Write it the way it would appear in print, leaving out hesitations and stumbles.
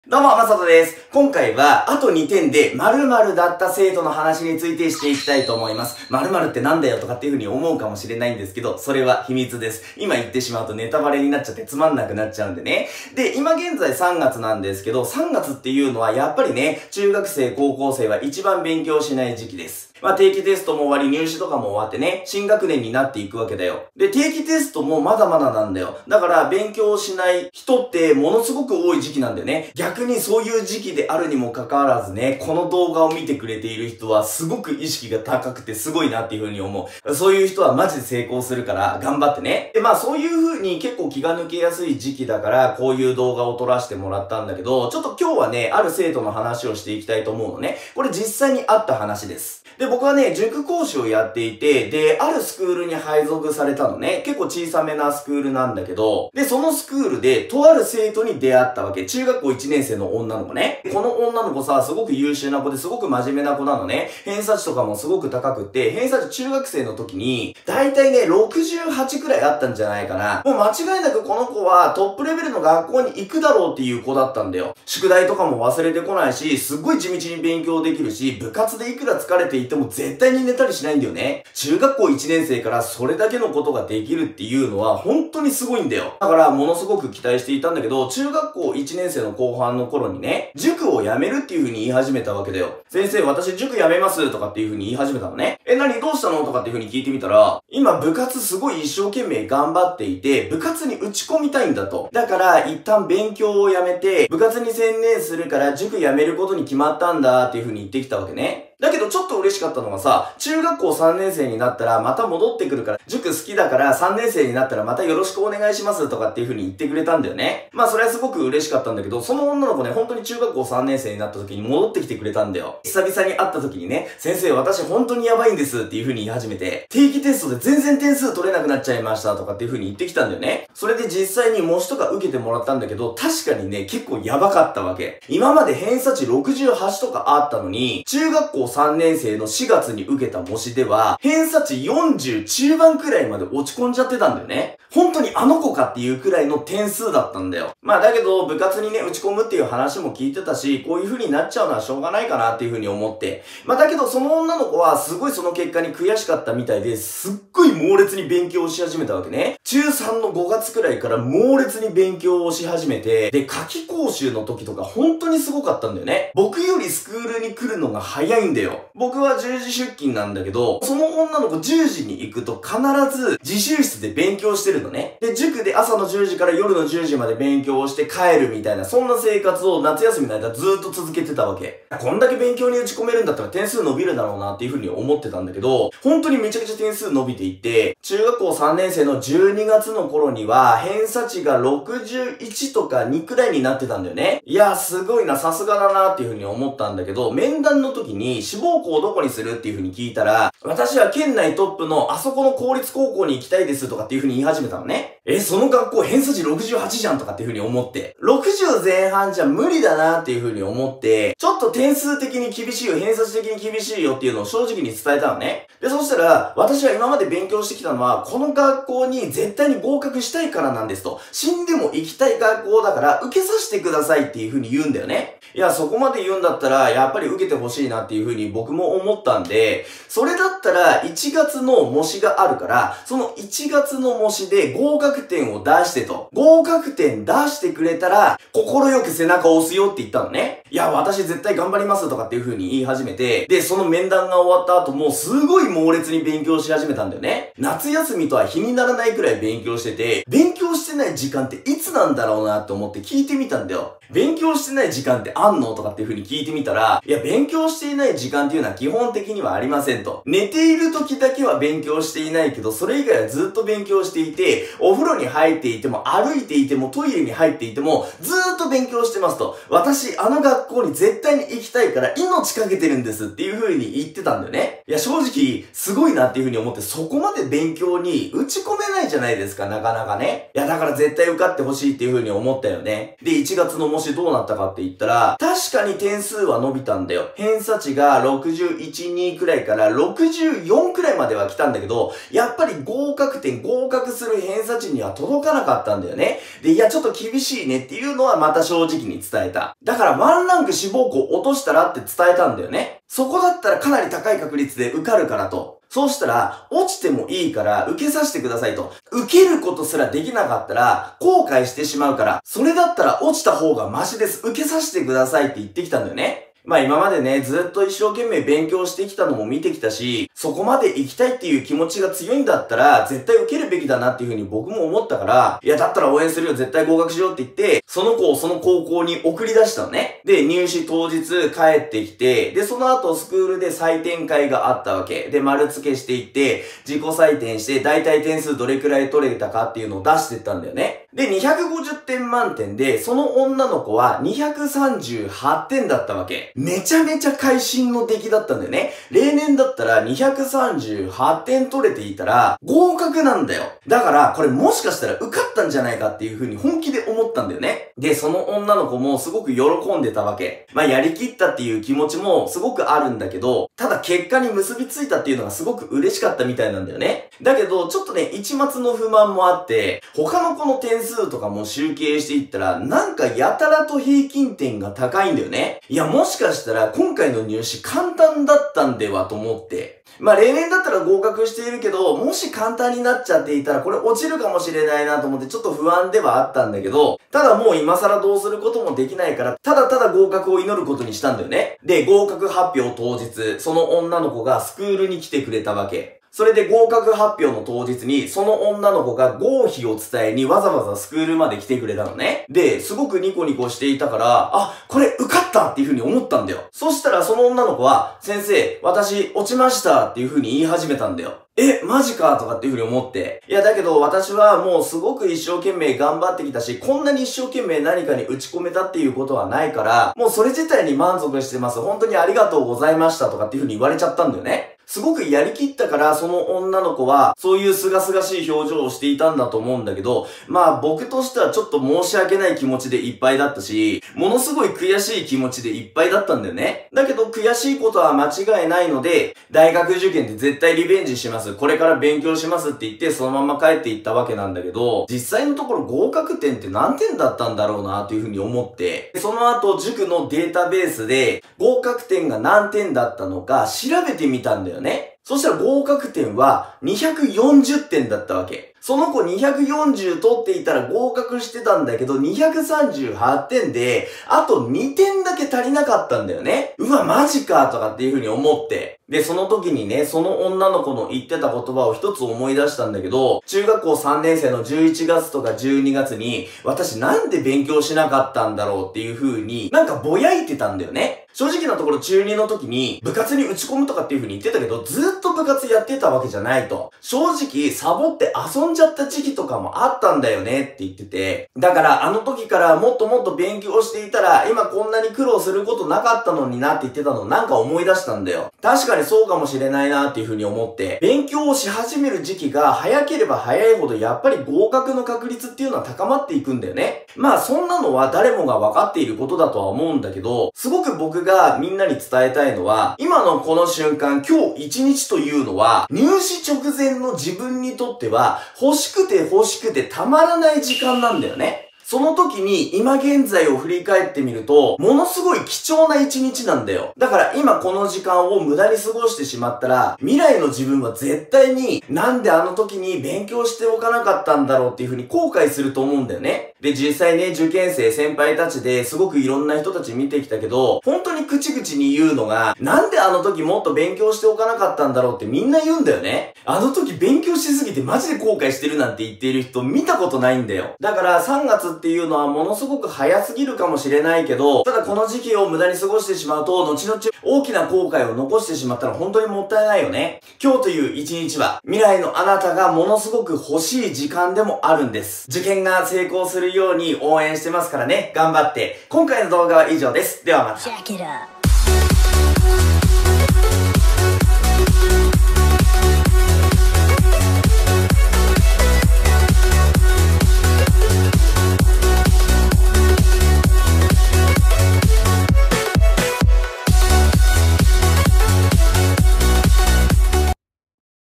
どうも、まさとです。今回は、あと2点で〇〇だった生徒の話についてしていきたいと思います。〇〇ってなんだよとかっていう風に思うかもしれないんですけど、それは秘密です。今言ってしまうとネタバレになっちゃってつまんなくなっちゃうんでね。で、今現在3月なんですけど、3月っていうのはやっぱりね、中学生、高校生は一番勉強しない時期です。定期テストも終わり、入試とかも終わってね、新学年になっていくわけだよ。で、定期テストもまだまだなんだよ。だから、勉強しない人ってものすごく多い時期なんだよね。逆にそういう時期であるにもかかわらずね、この動画を見てくれている人はすごく意識が高くてすごいなっていう風に思う。そういう人はマジで成功するから頑張ってね。で、そういう風に結構気が抜けやすい時期だから、こういう動画を撮らせてもらったんだけど、ちょっと今日はね、ある生徒の話をしていきたいと思うのね。これ実際にあった話です。で、僕はね、塾講師をやっていて、で、あるスクールに配属されたのね。結構小さめなスクールなんだけど、で、そのスクールで、とある生徒に出会ったわけ。中学校1年生の女の子ね。この女の子さ、すごく優秀な子ですごく真面目な子なのね。偏差値とかもすごく高くって、偏差値中学生の時に、だいたいね、68くらいあったんじゃないかな。もう間違いなくこの子はトップレベルの学校に行くだろうっていう子だったんだよ。宿題とかも忘れてこないし、すっごい地道に勉強できるし、部活でいくら疲れていても絶対に寝たりしないんだよね。中学校1年生からそれだけのことができるっていうのは本当にすごいんだよ。だからものすごく期待していたんだけど、中学校1年生の後半の頃にね、塾を辞めるっていう風に言い始めたわけだよ。先生、私塾辞めますとかっていう風に言い始めたのね。何どうしたのとかっていう風に聞いてみたら、今部活すごい一生懸命頑張っていて、部活に打ち込みたいんだと。だから一旦勉強をやめて、部活に専念するから塾辞めることに決まったんだっていう風に言ってきたわけね。だけどちょっと嬉しかったのがさ、中学校3年生になったらまた戻ってくるから、塾好きだから3年生になったらまたよろしくお願いしますとかっていう風に言ってくれたんだよね。それはすごく嬉しかったんだけど、その女の子ね、本当に中学校3年生になった時に戻ってきてくれたんだよ。久々に会った時にね、先生私本当にやばいんですっていう風に言い始めて、定期テストで全然点数取れなくなっちゃいましたとかっていう風に言ってきたんだよね。それで実際に模試とか受けてもらったんだけど、確かにね、結構やばかったわけ。今まで偏差値68とかあったのに、中学校3年生の4月に受けた模試では、偏差値40中盤くらいまで落ち込んじゃってたんだよね。本当にあの子かっていうくらいの点数だったんだよ。だけど、部活にね、打ち込むっていう話も聞いてたし、こういう風になっちゃうのはしょうがないかなっていう風に思って。だけど、その女の子はすごいその結果に悔しかったみたいで、すっごい猛烈に勉強をし始めたわけね。中3の5月くらいから猛烈に勉強をし始めて、で、夏期講習の時とか本当にすごかったんだよね。僕よりスクールに来るのが早いんだよ。僕は10時出勤なんだけど、その女の子10時に行くと必ず自習室で勉強してるのね。で、塾で朝の10時から夜の10時まで勉強をして帰るみたいな、そんな生活を夏休みの間ずーっと続けてたわけ。こんだけ勉強に打ち込めるんだったら点数伸びるだろうなっていう風に思ってたんだけど、本当にめちゃくちゃ点数伸びていって、中学校3年生の12月の頃には、偏差値が61とか2くらいになってたんだよね。いやーすごいな、さすがだなっていう風に思ったんだけど、面談の時に志望校どこにするっていう風に聞いたら、私は県内トップのあそこの公立高校に行きたいですとかっていう風に言い始めたのね。その学校偏差値68じゃんとかっていう風に思って、60前半じゃ無理だなっていう風に思って、ちょっと点数的に厳しいよ、偏差値的に厳しいよっていうのを正直に伝えたのね。で、そしたら、私は今まで勉強してきたのは、この学校に絶対に合格したいからなんですと。死んでも行きたい学校だから受けさせてくださいっていう風に言うんだよね。いや、そこまで言うんだったら、やっぱり受けてほしいなっていう風に僕も思ったんで、それだったら1月の模試があるから、その1月の模試で合格点を出してと。合格点出してくれたら、心よく背中を押すよって言ったのね。いや、私絶対頑張りますとかっていう風に言い始めて、で、その面談が終わった後もすごい猛烈に勉強し始めたんだよね。夏休みとは比にならないくらい勉強してて、勉強してない時間っていつなんだろうなって思って聞いてみたんだよ。勉強してない時間ってあんのとかっていう風に聞いてみたら、いや、勉強していない時間っていうのは基本的にはありませんと。寝ている時だけは勉強していないけど、それ以外はずっと勉強していて、お風呂に入っていても、歩いていても、トイレに入っていても、ずーっと勉強してますと。私、あの学校に絶対に行きたいから命かけてるんですっていう風に言ってたんだよね。いや、正直、すごいなっていう風に思って、そこまで勉強に打ち込めないじゃないですか、なかなかね。いや、だから絶対受かってほしいっていう風に思ったよね。で、1月の模試どうなったかって言ったら、確かに点数は伸びたんだよ。偏差値がが61、2くらいから64くらいまでは来たんだけど、やっぱり合格する偏差値には届かなかったんだよね。で、いや、ちょっと厳しいねっていうのはまた正直に伝えた。だからワンランク志望校落としたらって伝えたんだよね。そこだったらかなり高い確率で受かるからと。そうしたら、落ちてもいいから受けさせてくださいと。受けることすらできなかったら、後悔してしまうから、それだったら落ちた方がマシです。受けさせてくださいって言ってきたんだよね。まあ今までね、ずっと一生懸命勉強してきたのも見てきたし、そこまで行きたいっていう気持ちが強いんだったら、絶対受けるべきだなっていう風に僕も思ったから、いやだったら応援するよ、絶対合格しようって言って、その子をその高校に送り出したのね。で、入試当日帰ってきて、で、その後スクールで採点会があったわけ。で、丸付けしていって、自己採点して、だいたい点数どれくらい取れたかっていうのを出してったんだよね。で、250点満点で、その女の子は238点だったわけ。めちゃめちゃ会心の出来だったんだよね。例年だったら238点取れていたら合格なんだよ。だからこれもしかしたら受かったんじゃないかっていう風に本気で思ったんだよね。で、その女の子もすごく喜んでたわけ。まあやりきったっていう気持ちもすごくあるんだけど、ただ結果に結びついたっていうのがすごく嬉しかったみたいなんだよね。だけどちょっとね、一末の不満もあって、他の子の点数とかも集計していったらなんかやたらと平均点が高いんだよね。いや、もしかしたら今回の入試簡単だったんではと思って。まあ例年だったら合格しているけど、もし簡単になっちゃっていたらこれ落ちるかもしれないなと思ってちょっと不安ではあったんだけど、ただもう今更どうすることもできないから、ただただ合格を祈ることにしたんだよね。で、合格発表当日、その女の子がスクールに来てくれたわけ。それで合格発表の当日に、その女の子が合否を伝えにわざわざスクールまで来てくれたのね。で、すごくニコニコしていたから、あ、これ受かったっていう風に思ったんだよ。そしたらその女の子は、先生、私落ちましたっていう風に言い始めたんだよ。マジかとかっていう風に思って。いや、だけど私はもうすごく一生懸命頑張ってきたし、こんなに一生懸命何かに打ち込めたっていうことはないから、もうそれ自体に満足してます。本当にありがとうございましたとかっていう風に言われちゃったんだよね。すごくやりきったから、その女の子は、そういう清々しい表情をしていたんだと思うんだけど、まあ僕としてはちょっと申し訳ない気持ちでいっぱいだったし、ものすごい悔しい気持ちでいっぱいだったんだよね。だけど悔しいことは間違いないので、大学受験で絶対リベンジします。これから勉強しますって言って、そのまま帰っていったわけなんだけど、実際のところ合格点って何点だったんだろうなっていうふうに思って、その後塾のデータベースで合格点が何点だったのか調べてみたんだよね。そしたら合格点は240点だったわけ。その子240取っていたら合格してたんだけど、238点で、あと2点だけ足りなかったんだよね。うわ、マジかとかっていう風に思って。で、その時にね、その女の子の言ってた言葉を一つ思い出したんだけど、中学校3年生の11月とか12月に、私なんで勉強しなかったんだろうっていう風に、なんかぼやいてたんだよね。正直なところ中2の時に部活に打ち込むとかっていう風に言ってたけど、ずっと部活やってたわけじゃないと。正直サボって遊んじゃった時期とかもあったんだよねって言ってて。だからあの時からもっともっと勉強していたら、今こんなに苦労することなかったのになって言ってたのをなんか思い出したんだよ。確かにそうかもしれないなっていう風に思って、勉強をし始める時期が早ければ早いほどやっぱり合格の確率っていうのは高まっていくんだよね。まあそんなのは誰もが分かっていることだとは思うんだけど、すごく僕がみんなに伝えたいのは、今のこの瞬間、今日一日というのは、入試直前の自分にとっては、欲しくてたまらない時間なんだよね。その時に今現在を振り返ってみると、ものすごい貴重な一日なんだよ。だから今この時間を無駄に過ごしてしまったら、未来の自分は絶対になんであの時に勉強しておかなかったんだろうっていう風に後悔すると思うんだよね。で、実際ね、受験生先輩たちですごくいろんな人たち見てきたけど、本当に口々に言うのが、なんであの時もっと勉強しておかなかったんだろうってみんな言うんだよね。あの時勉強しすぎてマジで後悔してるなんて言っている人見たことないんだよ。だから3月っていうのはものすごく早すぎるかもしれないけど、ただこの時期を無駄に過ごしてしまうと、後々大きな後悔を残してしまったら本当にもったいないよね。今日という一日は、未来のあなたがものすごく欲しい時間でもあるんです。受験が成功するように応援してますからね。頑張って。今回の動画は以上です。ではまた。